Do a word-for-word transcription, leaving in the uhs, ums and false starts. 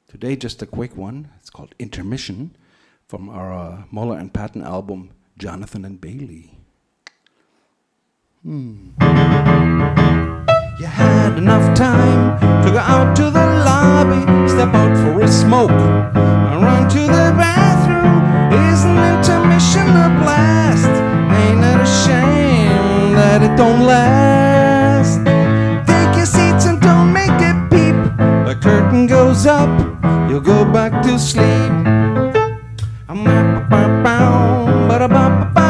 Today, just a quick one. It's called Intermission from our uh, Muller and Patton album, Jonathan and Bailey. Hmm. You had enough time to go out to the lobby, step out for a smoke, and run to the bathroom. Isn't intermission a blast? Ain't it a shame that it don't last? Take your seats and don't make it peep. The curtain goes up, you'll go back to sleep. I'm